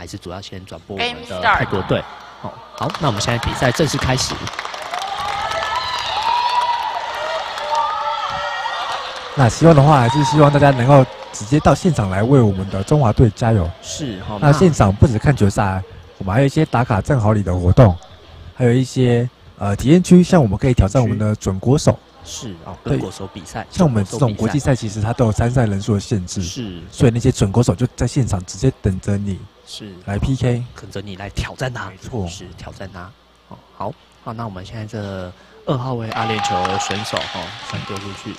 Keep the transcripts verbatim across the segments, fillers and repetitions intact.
还是主要先转播我们的泰国队。哦，好，那我们现在比赛正式开始。 那希望的话，还是希望大家能够直接到现场来为我们的中华队加油。 是，哦、 那现场不止看球赛，我们还有一些打卡正好礼的活动，还有一些呃体验区，像我们可以挑战我们的准国手。 是哦，跟国手比赛， 像我们这种国际赛，其实它都有参赛人数的限制， 是， 所以那些准国手就在现场直接等着你， 是来 P K， 等着你来挑战他， 没错， 是挑战他。哦，好，好，那我们现在这二号位阿联酋选手哦，先丢出去。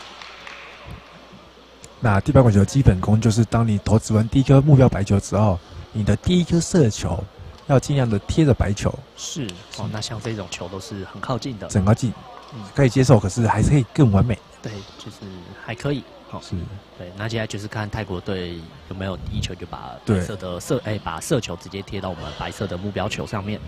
那地板滚球基本功就是，当你投掷完第一颗目标白球之后，你的第一颗射球要尽量的贴着白球。 是哦，那像这种球都是很靠近的， 整个近。嗯，可以接受，可是还是可以更完美。 对，就是还可以。哦， 是。 对，那接下来就是看泰国队有没有第一球就把白色的射，哎、欸，把射球直接贴到我们白色的目标球上面。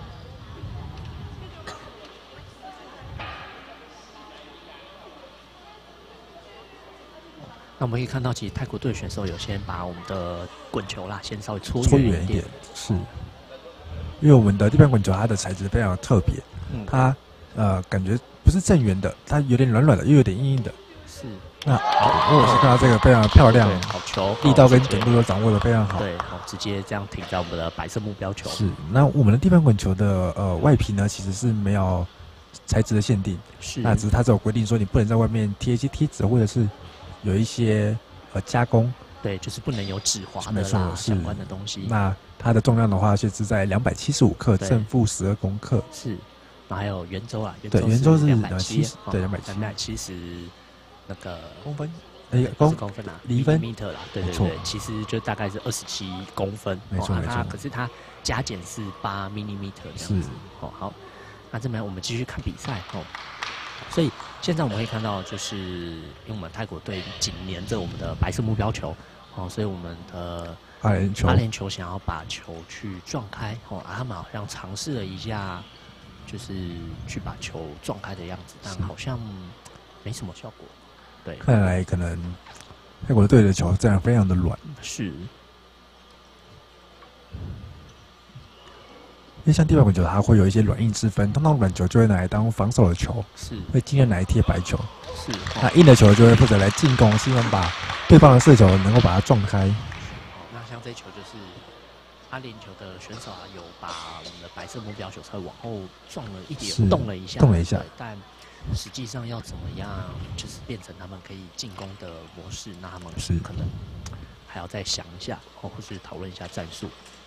那我们可以看到，其实泰国队选手有先把我们的滚球啦，先稍微搓圆一点。 是。因为我们的地板滚球它的材质非常特别，嗯，它。呃，感觉不是正圆的，它有点软软的，又有点硬硬的。 是。 那好，我是看到这个非常漂亮， 好球， 力道跟准度都掌握的非常好。 对，好，直接这样停在我们的白色目标球。 是。那我们的地板滚球的呃外皮呢，其实是没有材质的限定， 是。 那只是它只有规定说，你不能在外面贴一些贴纸，或者是有一些呃加工。 对，就是不能有止滑的啦相关的东西。 那它的重量的话，是是在两百七十五克，正负十二公克。 是。还有圆周啊， 对，圆周是两百七十，对，两百两百七十那个公分，哎，公公分啊， 厘分 ，meter 啦，对对对，其实就大概是二十七公分， 没错没错。 可是它加减是八 millimeter 这样子，哦，好，那这边我们继续看比赛哦。所以现在我们可以看到，就是因为我们泰国队紧连着我们的白色目标球，哦，所以我们的阿联酋阿联酋想要把球去撞开，哦，啊，他们好像尝试了一下。就是去把球撞开的样子，但好像没什么效果。对， 看来可能泰国队的球这样非常的软。 是，因为像地板滚球，它会有一些软硬之分，通常软球就会拿来当防守的球， 是会尽量拿来贴白球。 是， 那硬的球就会负责来进攻，希望把对方的射球能够把它撞开。 哦，那像这球就是阿联酋的选手啊，有把我们的白色目标球稍微往后撞了一点，动了一下， 动了一下。 但实际上要怎么样，就是变成他们可以进攻的模式，那他们是可能还要再想一下，或或是讨论一下战术。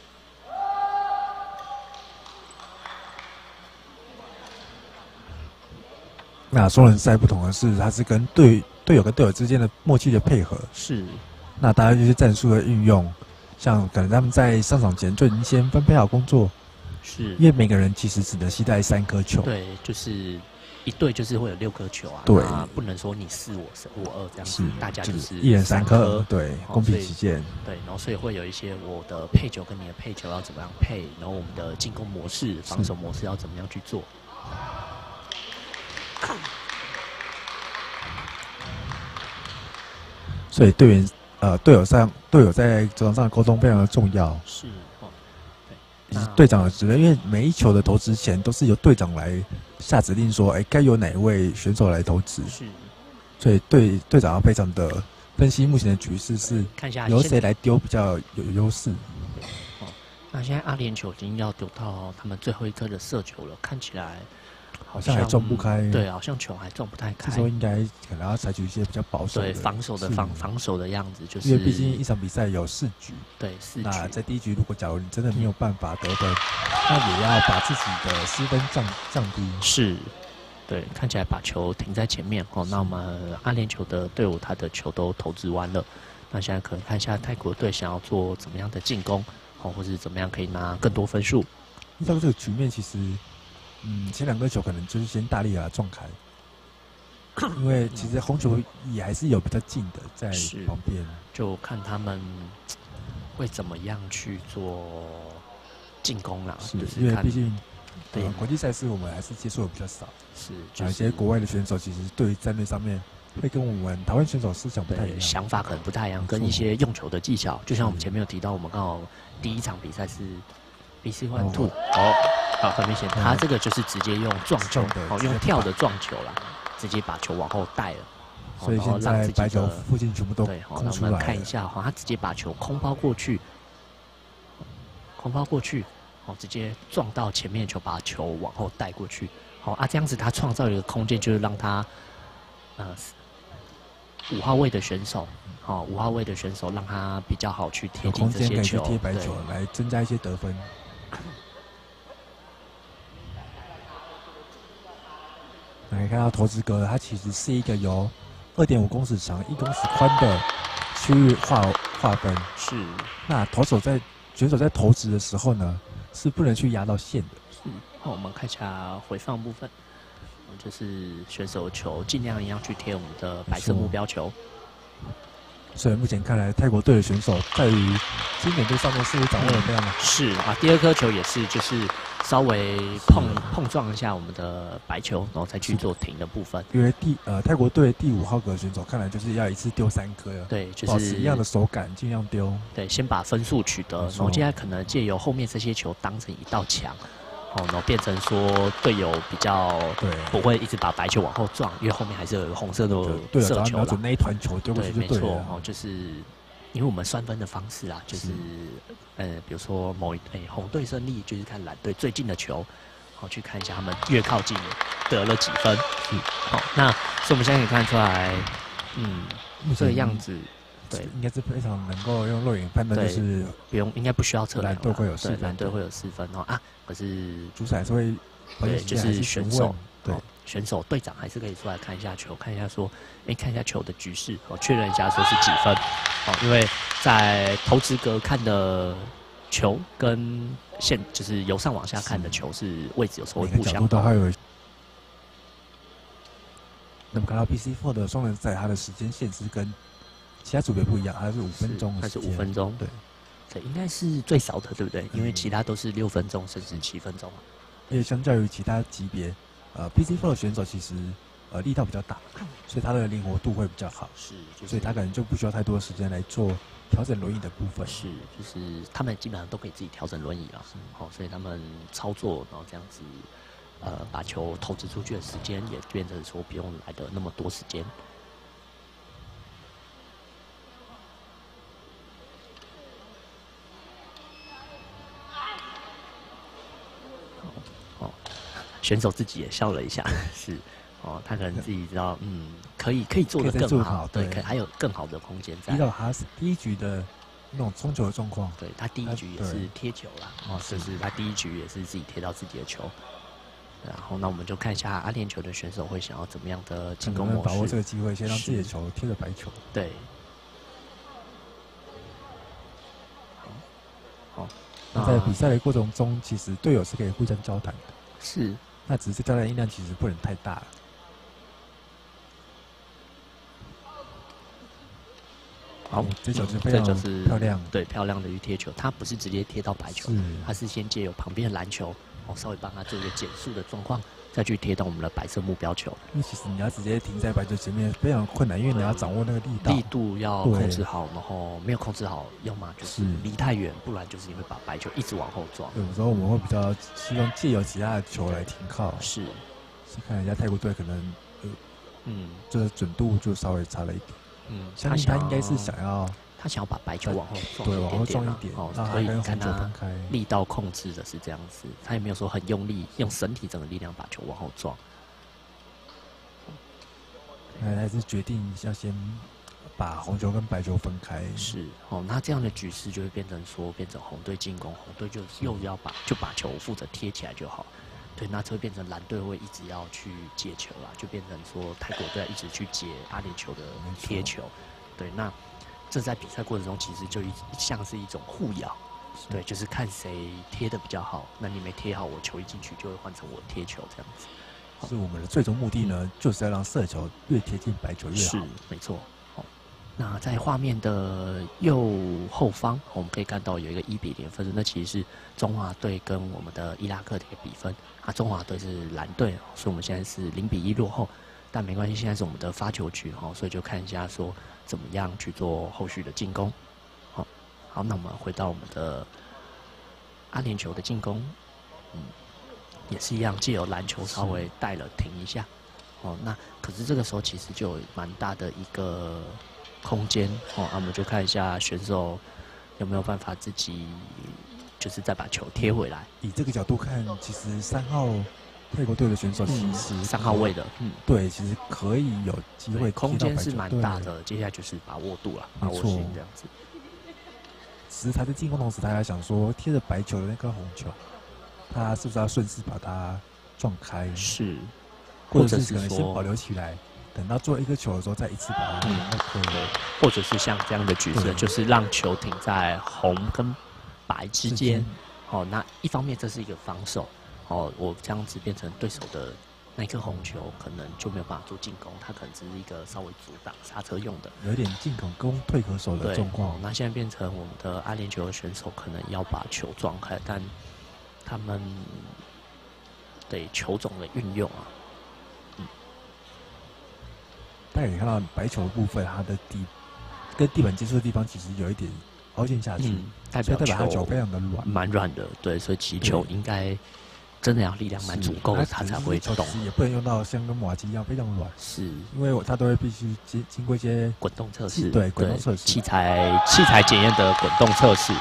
那双人赛不同的是，它是跟队队友跟队友之间的默契的配合。 是。 那当然就是战术的运用。像可能他们在上场前就已经先分配好工作， 是因为每个人其实只能携带三颗球。 对，就是一队就是会有六颗球啊。 对， 不能说你四我我二这样子，大家就是一人三颗。对，公平起见。 对，然后所以会有一些我的配球跟你的配球要怎么样配，然后我们的进攻模式、防守模式要怎么样去做。 所以队员。呃，队友上队友在球场上的沟通非常的重要。 是哦， 对，以及队长的指令，因为每一球的投掷前都是由队长来下指令说，哎、欸，该由哪一位选手来投掷。 是， 所以队队长要非常的分析目前的局势，是看一下由谁来丢比较有优势。 哦，那现在阿联酋已经要丢到他们最后一颗的射球了，看起来。 好像还撞不开， 对，好像球还撞不太开。 这时候应该可能要采取一些比较保守的、 对防守的防防守的样子，就是因为毕竟一场比赛有四局， 对四局。 那在第一局，如果假如你真的没有办法得分，嗯、那也要把自己的失分降降低。 是，对，看起来把球停在前面哦。那我们阿联酋的队伍他的球都投掷完了，那现在可能看一下泰国队想要做怎么样的进攻哦，或是怎么样可以拿更多分数。 依照这个局面，其实。嗯，前两个球可能就是先大力把它撞开，因为其实红球也还是有比较近的在旁边， 就看他们会怎么样去做进攻啦。 是， 就是因为毕竟对、 呃、国际赛事我们还是接触的比较少， 是， 有、就是、一些国外的选手其实对于战略上面会跟我们台湾选手思想不太一样， 想法可能不太一样，跟一些用球的技巧，就像我们前面有提到，我们刚好第一场比赛是 B C One Two， 哦，好，很明显，他这个就是直接用撞球，哦，用跳的撞球啦，直接把球往后带了。 所以现在白球附近全部都对，好， 空出来了。 那我们看一下哈，他直接把球空抛过去，空抛过去，哦，直接撞到前面的球，把球往后带过去。好啊，这样子他创造一个空间，就是让他呃五号位的选手，好、哦，五号位的选手让他比较好去贴近这些球， 贴白球来增加一些得分。来看到投掷格，它其实是一个由二点五公尺长、一公尺宽的区域划划分。 是。 那投手在选手在投掷的时候呢，是不能去压到线的。 是。好，我们看一下回放部分，就是选手球尽量一样去贴我们的白色目标球。 所以目前看来，泰国队的选手在于经典度上面似乎掌握的非常好。 是啊，第二颗球也是，就是稍微碰碰撞一下我们的白球，然后再去做停的部分。 因为第呃泰国队第五号格选手看来就是要一次丢三颗， 对，就是保持一样的手感，尽量丢。 对，先把分数取得，然后接下来可能借由后面这些球当成一道墙。哦，然后变成说队友比较对不会一直把白球往后撞，因为后面还是有一个红色的射球啦。 对，那一团球丢过去就对了。 没错，哦，就是因为我们算分的方式啊，就是呃，比如说某一诶红队胜利，就是看蓝队最近的球，好去看一下他们越靠近得了几分。嗯，好，那所以我们现在可以看出来，嗯，这个样子。对， 应该是非常能够用肉眼判断，就是不用，应该不需要测量。 蓝队会有四分， 蓝队会有四分哦啊，可是主审还是会， 对，就是选手， 对， 选手队长还是可以出来看一下球，看一下说，哎，看一下球的局势，哦，确认一下说是几分，哦，因为在投掷格看的球跟线，就是由上往下看的球是位置有时候会不相同。 那么看到 B C 四 的双人赛，它的时间限制跟其他组别不一样，它是五分钟， 它是五分钟， 对， 对，应该是最少的，对不对？因为其他都是六分钟甚至七分钟。 因为相较于其他级别，呃 ，B C 四 的选手其实呃力道比较大，所以他的灵活度会比较好， 是，就是、 所以他可能就不需要太多的时间来做调整轮椅的部分。 是，就是他们基本上都可以自己调整轮椅了，好、哦，所以他们操作，然后这样子，呃，把球投掷出去的时间也变成说不用来的那么多时间。选手自己也笑了一下，是，哦，他可能自己知道，嗯，可以可以做得更好，好对，可还有更好的空间在。 遇到他是第一局的那种冲球的状况， 对他第一局也是贴球啦，哦，就是他第一局也是自己贴到自己的球。然后，那我们就看一下阿联酋的选手会想要怎么样的进攻模式， 把握这个机会，先让自己的球贴着白球。 对。好， 那在比赛的过程中，其实队友是可以互相交谈的。 是。 那只是交谈音量其实不能太大。 好， 这球是非常漂亮， 对，漂亮的预贴球，它不是直接贴到白球，它是先借由旁边的篮球，哦，稍微帮它做一个减速的状况，再去贴到我们的白色目标球。 因为其实你要直接停在白球前面非常困难，因为你要掌握那个力道， 力度要控制好，然后没有控制好，要么就是离太远，不然就是你会把白球一直往后撞。 有时候我们会比较希望借由其他的球来停靠， 是， 是看人家泰国队可能，呃， 嗯， 就是准度就稍微差了一点。 嗯， 相信他应该是想要， 他想要把白球往后撞， 对，往后撞一点， 哦， 所以看他力道控制的是这样子，他也没有说很用力，用身体整个力量把球往后撞。 那还是决定要先把红球跟白球分开。 是，哦，那这样的局势就会变成说，变成红队进攻，红队就又要把就把球负责贴起来就好。对，那就会变成蓝队会一直要去接球啦，就变成说泰国队一直去接阿联酋的贴球。对，那这在比赛过程中其实就一像是一种互咬。对，就是看谁贴的比较好。那你没贴好，我球一进去就会换成我贴球这样子。 是我们的最终目的呢，嗯、就是要让射球越贴近白球越好。 是，没错。好，那在画面的右后方，我们可以看到有一个一比零分，那其实是中华队跟我们的伊拉克的一个比分。啊，中华队是蓝队，所以我们现在是零比一落后。 但没关系，现在是我们的发球局哈，所以就看一下说怎么样去做后续的进攻。好，好，那我们回到我们的阿联酋的进攻，嗯，也是一样，借由篮球稍微带了停一下。哦，那可是这个时候其实就有蛮大的一个空间哦，那我们就看一下选手有没有办法自己就是再把球贴回来。 以这个角度看，其实三号泰国队的选手其实三、嗯、号位的，嗯， 对，其实可以有机会， 空间是蛮大的。接下来就是把握度了，把握性这样子。 只是他在进攻同时，他还想说贴着白球的那颗红球，他是不是要顺势把它撞开？ 是。 或者是可能先保留起来，等到做一个球的时候再一次把它嗯，对，或者是像这样的局势，就是让球停在红跟白之间。哦，那一方面这是一个防守，哦，我这样子变成对手的那颗红球，可能就没有办法做进攻，它可能只是一个稍微阻挡刹车用的， 有点进可攻退可守的状况。 那现在变成我们的阿联酋的选手可能要把球撞开，但他们对球种的运用啊。 大家可以看到白球的部分，它的地跟地板接触的地方其实有一点凹陷下去， 嗯、代表代表它球非常的软， 蛮软的。对，所以击球应该真的要力量蛮足够的，它才会动。 也不能用到像跟马基一样非常软， 是因为它都会必须经经过一些滚动测试， 对滚动测试器材器材检验的滚动测试。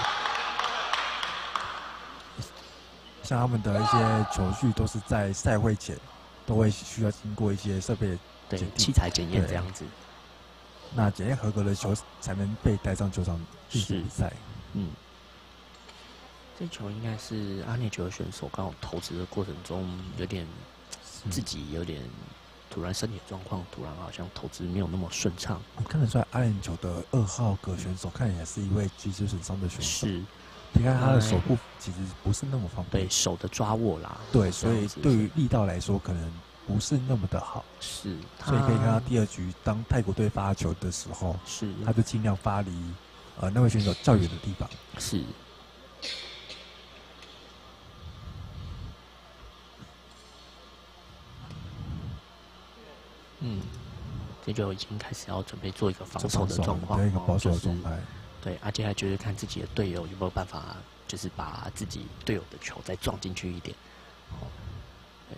像他们的一些球具都是在赛会前都会需要经过一些设备。 对，器材检验这样子， 那检验合格的球才能被带上球场进行比赛。 嗯，这球应该是阿联酋的选手刚好投掷的过程中有点自己有点突然身体状况，突然好像投掷没有那么顺畅。 看得出来，阿联酋的二号葛选手看起来是一位脊椎损伤的选手。 是， 你看他的手部其实不是那么方便， 对手的抓握啦。 对，所以对于力道来说，可能不是那么的好， 是， 所以可以看到第二局当泰国队发球的时候， 是， 他就尽量发离呃那位选手较远的地方， 是。嗯，这就已经开始要准备做一个防守的状况， 对一个保守的状态。 对，啊，接下来就是看自己的队友有没有办法，就是把自己队友的球再撞进去一点。哦，对。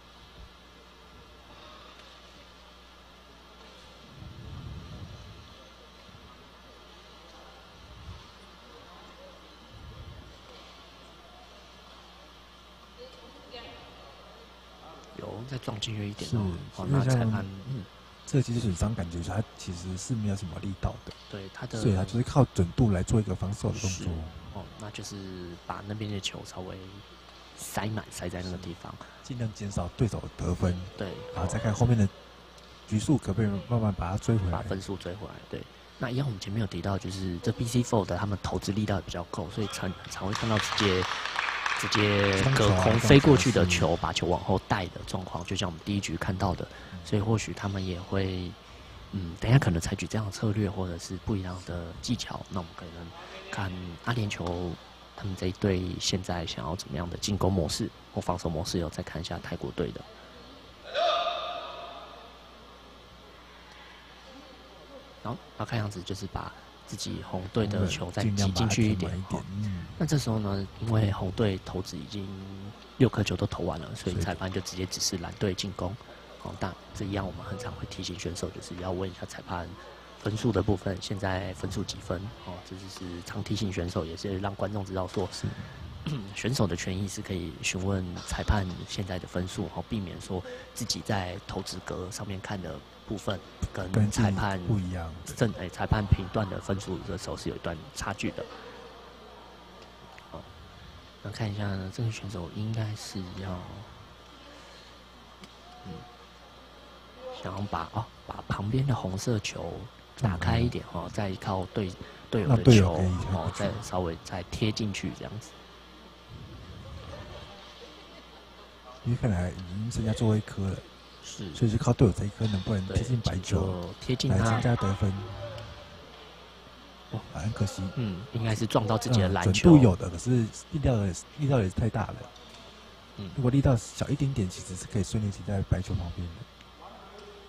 有再撞进去一点哦，好，那裁判，嗯， 这个其实损伤感觉他其实是没有什么力道的， 对他的， 所以他就是靠准度来做一个防守的动作。 哦，那就是把那边的球稍微塞满，塞在那个地方， 尽量减少对手的得分。 对， 然后再看后面的局数可不可以慢慢把它追回来， 把分数追回来。对，那一样我们前面有提到，就是这 B C Four 的他们投掷力道比较够，所以常常会看到直接。直接隔空飞过去的球，把球往后带的状况，就像我们第一局看到的，所以或许他们也会，嗯，等一下可能采取这样的策略，或者是不一样的技巧。那我们可能看阿联酋他们这一队现在想要怎么样的进攻模式或防守模式，有再看一下泰国队的。好，那看样子就是把自己红队的球再挤进去一点。 嗯， 那这时候呢，因为红队投掷已经六颗球都投完了，所以裁判就直接指示蓝队进攻。好，但这一样我们很常会提醒选手，就是要问一下裁判分数的部分，现在分数几分？哦，这就是常提醒选手，也是让观众知道说，选手的权益是可以询问裁判现在的分数，好避免说自己在投掷格上面看的部分跟裁判不一样， 正哎裁判评断的分数的时候是有一段差距的。好，那看一下呢，这个选手应该是要，嗯，想要把哦把旁边的红色球打开一点哦，再靠对队友的球哦，再稍微再贴进去这样子。 因为看来已经剩下最后一颗了， 是， 所以就靠队友这一颗能不能贴近白球， 贴近来增加得分。 哦， 很可惜， 嗯，应该是撞到自己的篮球， 准度有的，可是力道的力道也是太大了。嗯，如果力道小一点点，其实是可以顺利停在白球旁边的。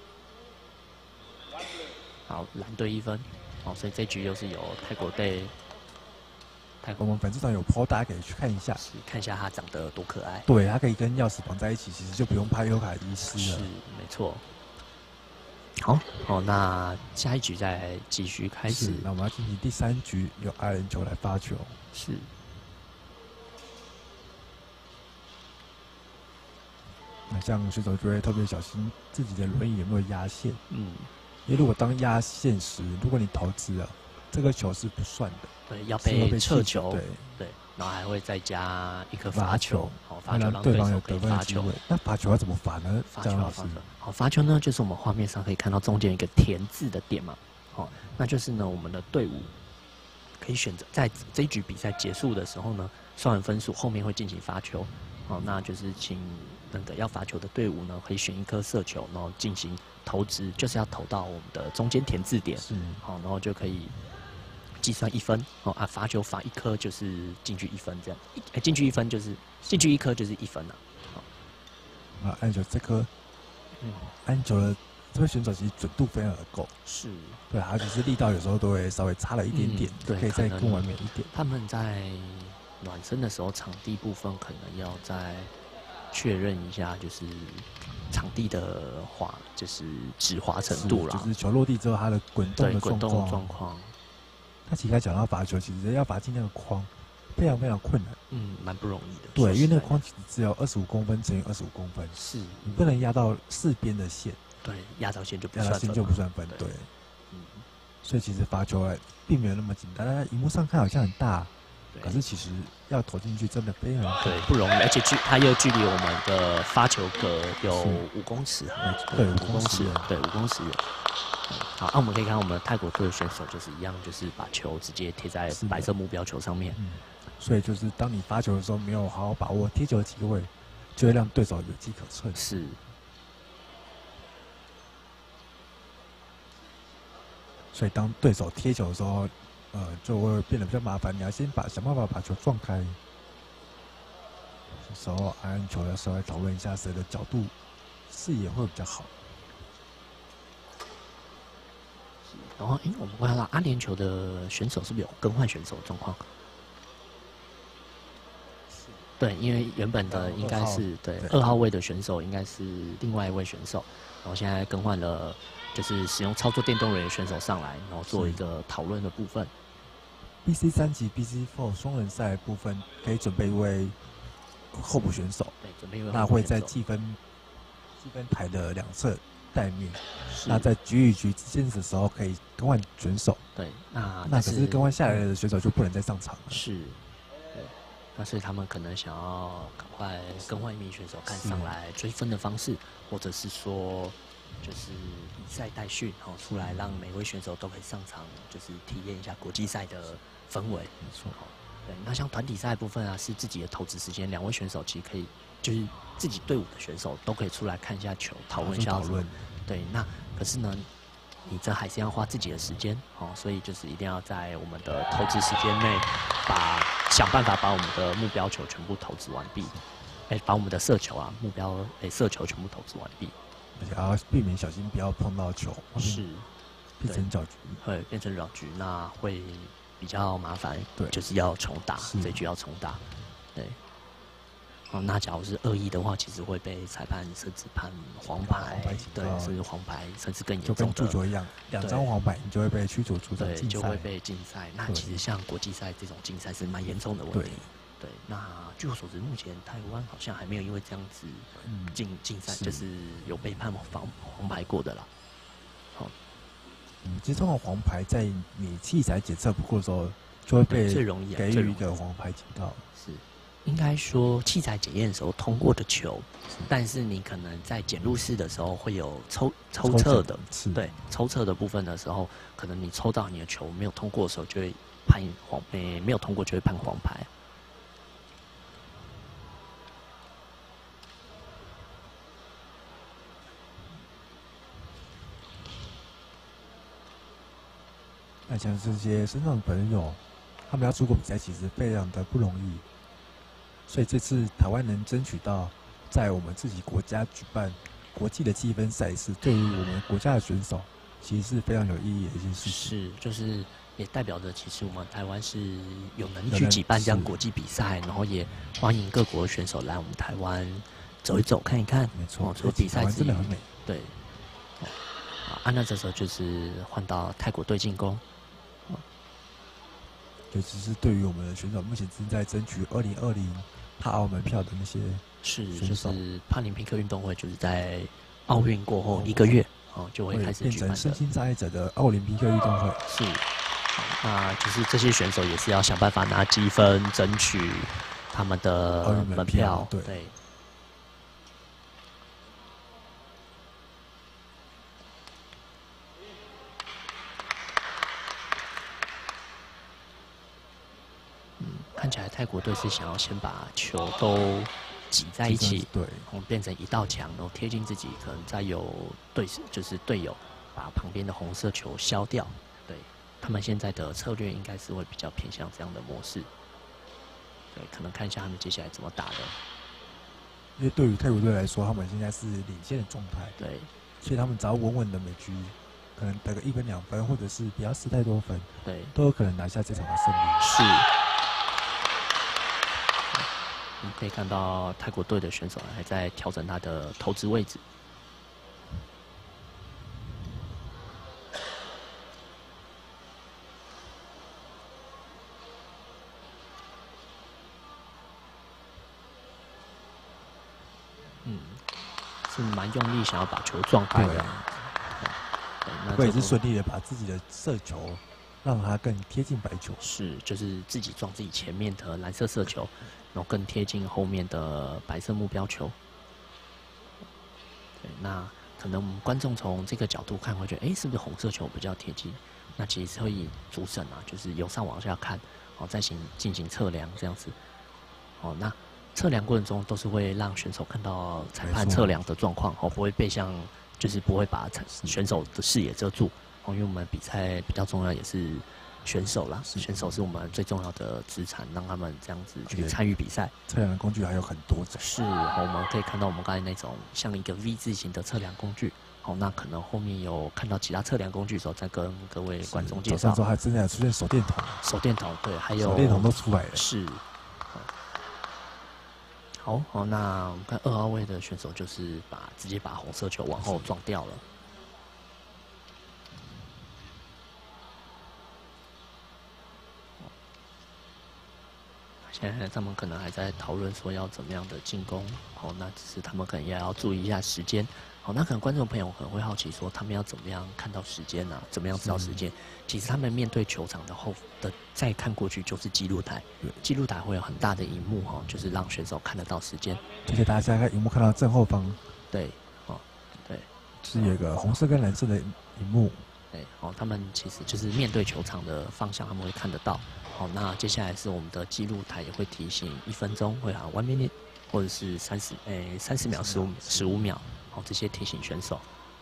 好，蓝队一分。哦，所以这局又是由泰国队。泰国我们粉丝团有 po， 大家可以去看一下， 是看一下它长得多可爱。 对，它可以跟钥匙绑在一起，其实就不用怕优卡遗失了。 是，没错。好，哦，那下一局再继续开始。 那我们要进行第三局，由阿联酋来发球。 是。 那这样选手就会特别小心自己的轮椅有没有压线。 嗯。 因为如果当压线时，如果你投掷了，这个球是不算的。 对，要被撤球。 对对，然后还会再加一颗罚球。好，罚球让对手可以罚球。 那罚球要怎么罚呢？ 罚球要罚球。好，罚球呢，就是我们画面上可以看到中间一个田字的点嘛。好，那就是呢，我们的队伍可以选择在这一局比赛结束的时候呢，算完分数，后面会进行罚球。好，那就是请那个要罚球的队伍呢，可以选一颗射球，然后进行投掷，就是要投到我们的中间田字点。好，然后就可以计算一分。哦啊，罚球罚一颗就是进去一分，这样。哎，进去一分就是进去一颗就是一分了。 好，啊，按球这颗，嗯，按球的这位选手其实准度非常的够。 是。 对啊，只是力道有时候都会稍微差了一点点， 对， 可以再更完美一点。 他们在暖身的时候，场地部分可能要再确认一下，就是场地的滑，就是直滑程度啦。 就是球落地之后，它的滚动的状况。 状况。 他其实讲到罚球，其实要罚进那个框，非常非常困难。 嗯，蛮不容易的。 对，因为那个框其实只有二十五公分乘以二十五公分， 是你不能压到四边的线。 对，压到线就不压到线就不算分。对。嗯。所以其实罚球并没有那么简单，大家荧幕上看好像很大。可是其实要投进去真的非常对不容易，而且距它又距离我们的发球格有五公尺， 对五公尺， 对五公尺远。好，那、啊、我们可以看到我们泰国队的选手就是一样，就是把球直接贴在白色目标球上面。 嗯，所以就是当你发球的时候没有好好把握贴球的机会，就会让对手有机可乘。 是。 所以当对手贴球的时候。呃，就会变得比较麻烦。你要先把想办法把球撞开。这时候按球的时候来讨论一下谁的角度、视野会比较好。 然后，哎，我们观察到阿联酋的选手是不是有更换选手的状况？对，因为原本的应该是对二号位的选手应该是另外一位选手，然后现在更换了。就是使用操作电动人的选手上来，然后做一个讨论的部分。 B C 三级 B C 四 双人赛的部分可以准备一位候补选手， 对，准备一位。 那会在计分计分台的两侧待命。那在局与局之间的时候可以更换选手。 对，那那可是更换下来的选手就不能再上场了。 是，对。那所以他们可能想要赶快更换一名选手，看上来追分的方式，或者是说。就是以赛代训，然后出来让每位选手都可以上场，就是体验一下国际赛的氛围。 没错， 对。那像团体赛的部分啊，是自己的投掷时间，两位选手其实可以，就是自己队伍的选手都可以出来看一下球，讨论一下。讨论。对，那可是呢，你这还是要花自己的时间哦，所以就是一定要在我们的投掷时间内，把想办法把我们的目标球全部投掷完毕。哎、欸，把我们的射球啊，目标哎、欸、射球全部投掷完毕。 而且还要避免小心不要碰到球， 是变成搅局， 会变成扰局，那会比较麻烦。 对， 就是要重打，这局要重打。对，哦，那假如是恶意的话，其实会被裁判甚至判黄牌，对，甚至黄牌，甚至更严重的。 就跟足球一样，两张黄牌你就会被驱逐出场竞赛， 对，就会被禁赛。那其实像国际赛这种禁赛是蛮严重的问题。对，那据我所知，目前台湾好像还没有因为这样子禁禁赛，就是有被判黄黄牌过的啦。好， 嗯，其实这种黄牌在你器材检测不过的时候，就会被最容易给予一个黄牌警告。 是，应该说器材检验的时候通过的球，但是你可能在检录室的时候会有抽抽测的，对，抽测的部分的时候，可能你抽到你的球没有通过的时候，就会判黄，诶，没有通过就会判黄牌。 那像这些身上的朋友，他们要出国比赛，其实非常的不容易。所以这次台湾能争取到在我们自己国家举办国际的积分赛事，对于我们国家的选手其实是非常有意义的一件事情。 是，就是也代表着其实我们台湾是有能力有能去举办这样是国际比赛，然后也欢迎各国的选手来我们台湾走一走、看一看。 没错， 哦，除了比赛台湾之余真的很美。 对。哦，啊，那这时候就是换到泰国队进攻。 尤其是对于我们的选手，目前正在争取二零二零帕奥门票的那些是， 选手就是帕林匹克运动会，就是在奥运过后一个月，哦，就会开始变举办的。 成身心障碍者的奥林匹克运动会。 是，那就是这些选手也是要想办法拿积分，争取他们奥的运门门票。 票对对。嗯，看起来泰国队是想要先把球都挤在一起， 对， 然后变成一道墙，然后贴近自己，可能再有对就是队友把旁边的红色球消掉。对，他们现在的策略应该是会比较偏向这样的模式。对，可能看一下他们接下来怎么打的。 因为对于泰国队来说，他们现在是领先的状态， 对， 所以他们只要稳稳的每局，可能得个一分两分，或者是不要失太多分， 对， 都有可能拿下这场的胜利。 是。我们可以看到泰国队的选手还在调整他的投掷位置。嗯，是蛮用力想要把球撞开的。 不过也是顺利的把自己的射球让它更贴近白球。 是，就是自己撞自己前面的蓝色射球，然后更贴近后面的白色目标球。对，那可能我们观众从这个角度看会觉得，哎，是不是红色球比较贴近？那其实会以主审啊，就是由上往下看，哦，再行进行测量这样子。哦，那测量过程中都是会让选手看到裁判测量的状况，哦，不会被像就是不会把选手的视野遮住。哦，因为我们比赛比较重要也是选手啦，选手是我们最重要的资产，让他们这样子去参与比赛。 测量的工具还有很多种， 是，我们可以看到我们刚才那种像一个 V 字形的测量工具。好，那可能后面有看到其他测量工具的时候，再跟各位观众介绍。 早上之后还真的有出现手电筒， 手电筒对，还有手电筒都出来了。 是。好好，那我们看二号位的选手就是把直接把红色球往后撞掉了。现在他们可能还在讨论说要怎么样的进攻，好，那只是他们可能也要注意一下时间，好，那可能观众朋友可能会好奇说，他们要怎么样看到时间啊？怎么样知道时间？其实他们面对球场的后的再看过去就是记录台，记录台会有很大的荧幕哈，就是让选手看得到时间。 而且大家现在看荧幕看到正后方， 对，哦，对， 是有一个红色跟蓝色的荧幕。 对，哦，他们其实就是面对球场的方向，他们会看得到。好，那接下来是我们的记录台也会提醒一分钟会喊 one minute， 或者是三十诶三十秒、十五十五秒，好，这些提醒选手。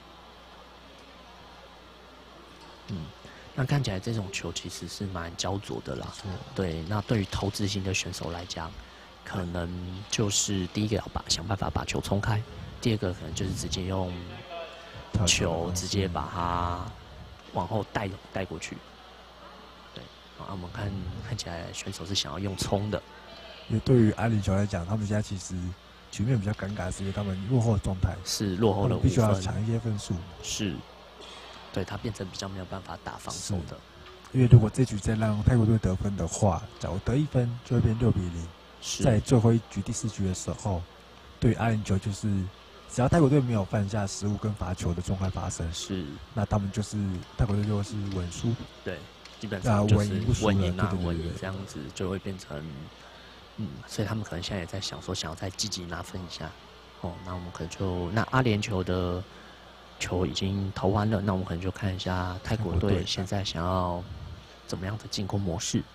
嗯，那看起来这种球其实是蛮焦灼的啦。对，那对于投掷型的选手来讲，可能就是第一个要把想办法把球冲开，第二个可能就是直接用球直接把它往后带带过去。啊，我们看看起来选手是想要用冲的， 因为对于阿联酋来讲，他们现在其实局面比较尴尬，是因为他们落后的状态， 是落后了五分， 必须要抢一些分数。 是，对他变成比较没有办法打防守的。 因为如果这局再让泰国队得分的话，假如得一分就会变六比零。在最后一局第四局的时候，对于阿联酋就是只要泰国队没有犯下失误跟罚球的状况发生， 是， 那他们就是泰国队就是稳输。 对。基本上就是稳赢啊，稳赢这样子就会变成，嗯，所以他们可能现在也在想说，想要再积极拿分一下，哦，那我们可能就那阿联酋的球已经投完了，那我们可能就看一下泰国队现在想要怎么样的进攻模式。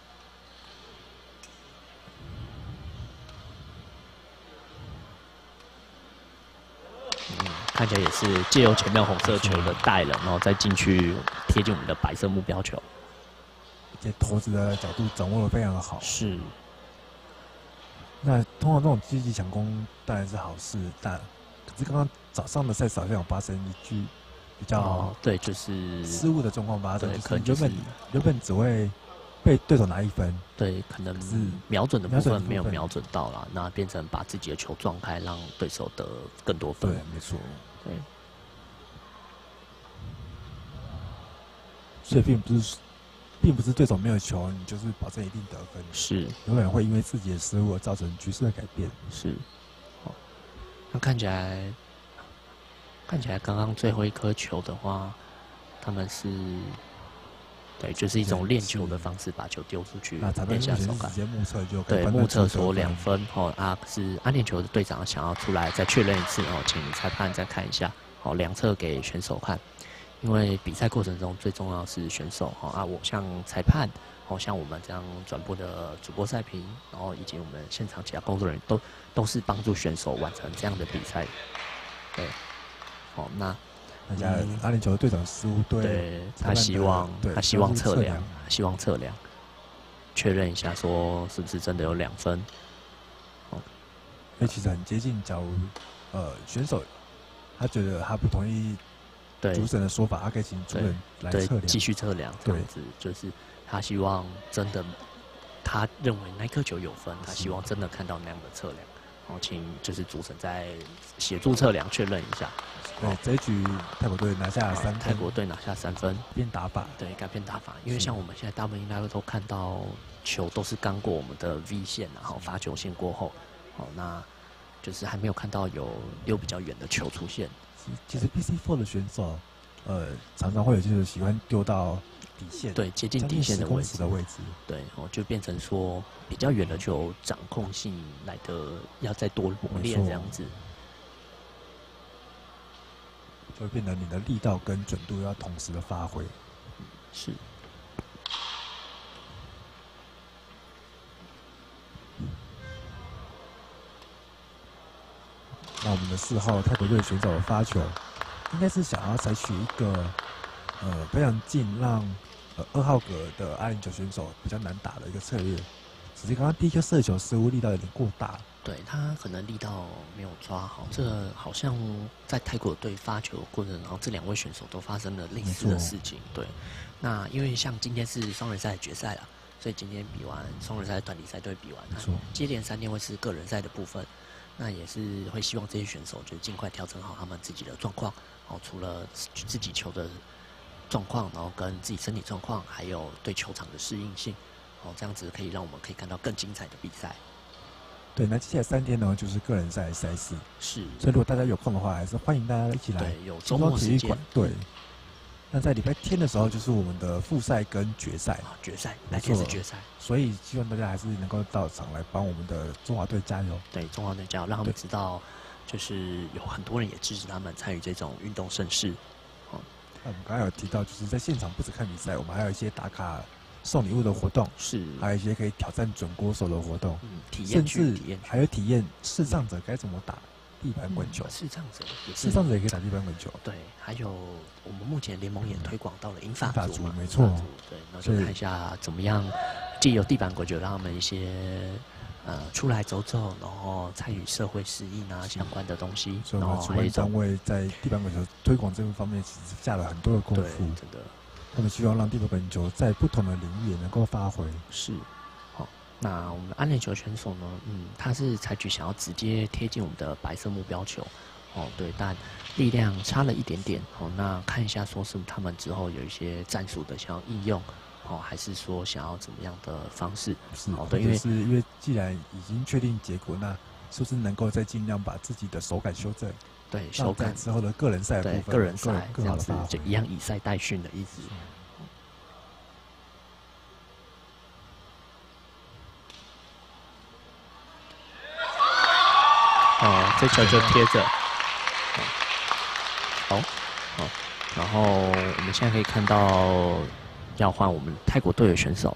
嗯，看起来也是借由前面红色球的带了，然后再进去贴近我们的白色目标球。 这投掷的角度掌握的非常的好。 是。 那通常这种积极抢攻当然是好事，但可是刚刚早上的赛事好像有发生一句比较、 哦、对，就是失误的状况发生， 对， 就是可能、就是、 原本原本只会被对手拿一分， 对，可能是瞄准的部分没有瞄瞄准到啦，那变成把自己的球撞开，让对手得更多分。 对，没错。 对， 所以并不是，并不是对手没有球，你就是保证一定得分。 是， 有可能会因为自己的失误而造成局势的改变。 是。哦，那看起来，看起来刚刚最后一颗球的话，他们是。对，就是一种练球的方式，把球丢出去，练下手感。 直接目测就对，目测说两分哦啊，是安联酋的队长想要出来再确认一次哦，请裁判再看一下哦，量测给选手看，因为比赛过程中最重要是选手哦啊，我像裁判哦，像我们这样转播的主播赛评，然后以及我们现场其他工作人员都都是帮助选手完成这样的比赛。对，哦那。 人家阿联酋的队长失误， 对他希望他希望测量，希望测量，确认一下说是不是真的有两分。 哦，因为其实很接近，假如呃选手他觉得他不同意主审的说法，他可以请主审来测量， 继续测量这样子，就是他希望真的，他认为那颗球有分，他希望真的看到那样的测量，然后请就是主审再协助测量确认一下。 对，这一局泰国队拿下三分， 泰国队拿下三分， 变打法， 对，改变打法。因为像我们现在大部分应该都看到球都是刚过我们的 V 线，然后罚球线过后，哦，那就是还没有看到有溜比较远的球出现。 其实 P C 四 的选手，呃，常常会有就是喜欢丢到底线， 对，接近底线的位置的位置， 对，哦，就变成说比较远的球掌控性来的要再多磨练这样子。 就会变得你的力道跟准度要同时的发挥。 是。 那我们的四号泰国队选手发球，应该是想要采取一个呃非常近，让呃二号格的阿联酋选手比较难打的一个策略。只是刚刚第一颗射球失误力道有点过大。 对他可能力道没有抓好，这个好像在泰国队发球过程，然后这两位选手都发生了类似的事情。对，那因为像今天是双人赛决赛啦，所以今天比完双人赛团体赛都会比完，那接连三天会是个人赛的部分，那也是会希望这些选手就是尽快调整好他们自己的状况，哦，除了自己球的状况，然后跟自己身体状况，还有对球场的适应性，哦，这样子可以让我们可以看到更精彩的比赛。 对，那接下来三天呢，就是个人赛赛事。 是， 所以如果大家有空的话，还是欢迎大家一起来。 对，有周末时间。 对。那在礼拜天的时候，就是我们的复赛跟决赛。 啊，决赛，那天是决赛。 所以希望大家还是能够到场来帮我们的中华队加油。 对，中华队加油，让他们知道，就是有很多人也支持他们参与这种运动盛事。 哦，那我们刚才有提到，就是在现场不止看比赛，我们还有一些打卡。送礼物的活动是， 还有一些可以挑战准国手的活动， 嗯，体验甚至还有体验视障者该怎么打地板滚球。 视障者也视障者也可以打地板滚球。 对，还有我们目前联盟也推广到了英法族嘛， 没错。 对，那就看一下怎么样借由地板滚球，让他们一些呃出来走走，然后参与社会适应啊相关的东西。 所以我们主办单位在地板滚球推广这个方面，其实下了很多的功夫。 真的。 他们希望让地板滚球在不同的领域也能够发挥。 是，好，那我们的安联酋选手呢？嗯，他是采取想要直接贴近我们的白色目标球，哦，对，但力量差了一点点。哦，那看一下，说是他们之后有一些战术的想要应用，哦，还是说想要怎么样的方式？ 是， 哦，对，因为是因为既然已经确定结果，那是不是能够再尽量把自己的手感修正？ 对，手感之后的个人赛的部分， 个人赛这样子就一样以赛代训的意思。哦，这球就贴着，好，好，然后我们现在可以看到要换我们泰国队的选手。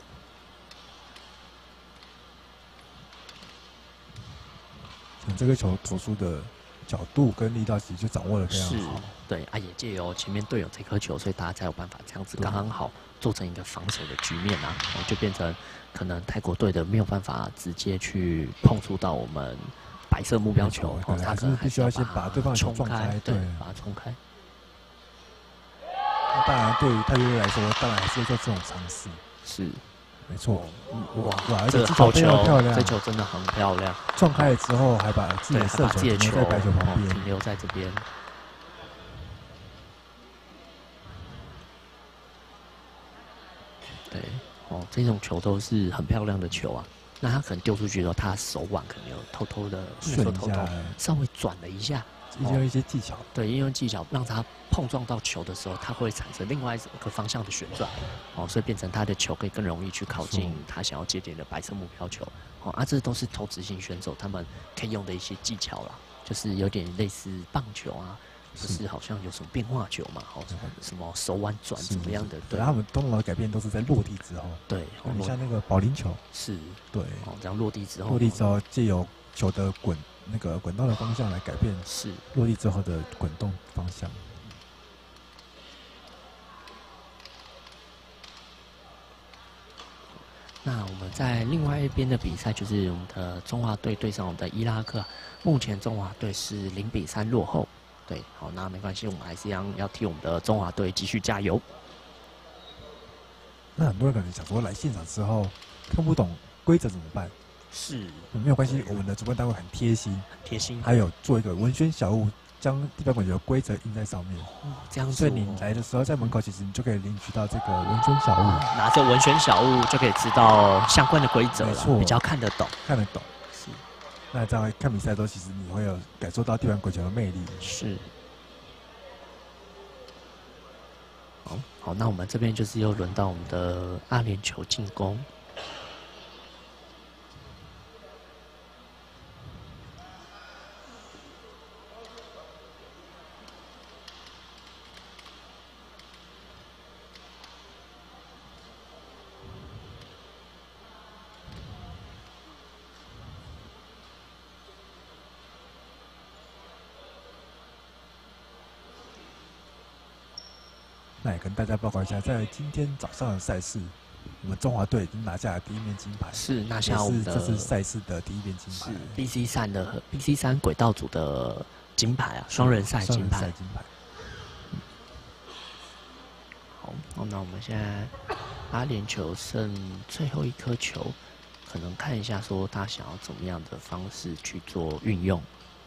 像这个球投出的角度跟力道其实就掌握的非常好。 对啊，也借由前面队友这颗球，所以大家才有办法这样子刚刚好做成一个防守的局面啊，然后就变成可能泰国队的没有办法直接去碰触到我们白色目标球， 哦，他可能必须要先把对方冲开， 对，把它冲开。 那当然，对于泰国队来说，当然还是会做这种尝试。 是， 没错。 哇哇， 这个好球， 漂亮， 这球真的很漂亮。 撞开了之后，还把自己的射球停留在白球旁边， 停留在这边。对，哦，这种球都是很漂亮的球啊。那他可能丢出去的时候，他手腕可能有偷偷的顺偷偷稍微转了一下。 应用一些技巧， 对，应用技巧让它碰撞到球的时候，它会产生另外一个方向的旋转，哦，所以变成他的球可以更容易去靠近他想要接点的白色目标球，哦，啊，这都是投掷型选手他们可以用的一些技巧啦，就是有点类似棒球啊，就是好像有什么变化球嘛，哦，什么手腕转怎么样的， 对，他们通常的改变都是在落地之后， 对， 你像那个保龄球， 是， 对， 哦，这样落地之后， 落地之后借由球的滚。那个滚动的方向来改变是落地之后的滚动方向。 那我们在另外一边的比赛，就是我们的中华队对上我们的伊拉克。目前中华队是零比三落后。对，好，那没关系，我们还是一样要替我们的中华队继续加油。 那很多人可能想说，来现场之后看不懂规则怎么办？ 是， 没有关系，我们的主办单位很贴心， 贴心， 还有做一个文宣小物，将地板滚球的规则印在上面。 哦，这样子， 所以你来的时候在门口，其实你就可以领取到这个文宣小物， 拿着文宣小物就可以知道相关的规则了，比较看得懂， 看得懂。 是， 那这样看比赛的时候，其实你会有感受到地板滚球的魅力。 是。好，好，那我们这边就是又轮到我们的阿联酋进攻。 那也跟大家报告一下，在今天早上的赛事，我们中华队已经拿下了第一面金牌， 是拿下我们的这次赛事的第一面金牌， 是 B C 三的 B C 三轨道组的金牌啊，双人赛金牌。 金牌。 好，那我们现在阿联酋剩最后一颗球，可能看一下说他想要怎么样的方式去做运用。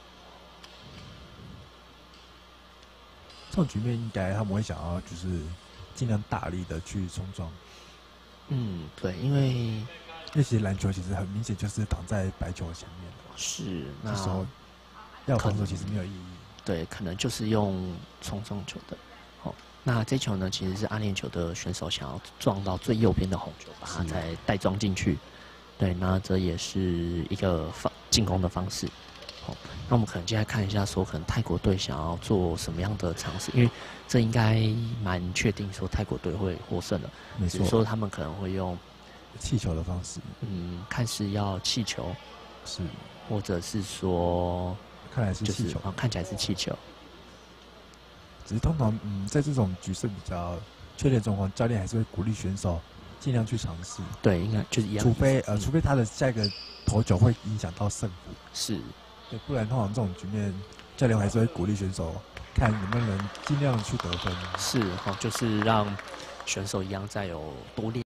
这种局面应该他们会想要就是尽量大力的去冲撞。 嗯，对，因为因为其实篮球其实很明显就是挡在白球前面的。 是，那时候要防守其实没有意义。 对，可能就是用冲撞球的。好，那这球呢，其实是阿联酋的选手想要撞到最右边的红球，把它再带撞进去。对，那这也是一个方进攻的方式。那我们可能接下来看一下，说可能泰国队想要做什么样的尝试，因为这应该蛮确定说泰国队会获胜的。 没错， 只是说他们可能会用气球的方式， 嗯，看是要气球， 是， 或者是说， 看来是气球， 就是、看起来是气球。 只是通常，嗯，在这种局势比较确定状况，教练还是会鼓励选手尽量去尝试。 对，应该就是一样。 除非呃，除非他的下一个投球会影响到胜负。 是。 对，不然通常这种局面，教练还是会鼓励选手看能不能尽量去得分。 是哈，就是让选手一样再有多练。